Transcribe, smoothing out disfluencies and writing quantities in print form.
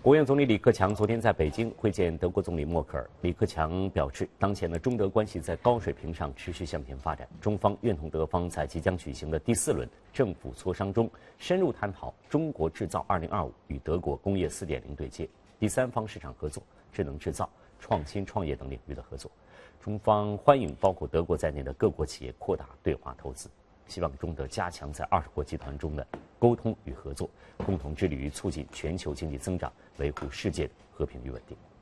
国务院总理李克强昨天在北京会见德国总理默克尔。李克强表示，当前的中德关系在高水平上持续向前发展，中方愿同德方在即将举行的第4轮政府磋商中，深入探讨中国制造2025与德国工业4.0对接、第三方市场合作、智能制造、创新创业等领域的合作。中方欢迎包括德国在内的各国企业扩大对华投资，希望中德加强在20国集团中的沟通与合作，共同致力于促进全球经济增长，维护世界的和平与稳定。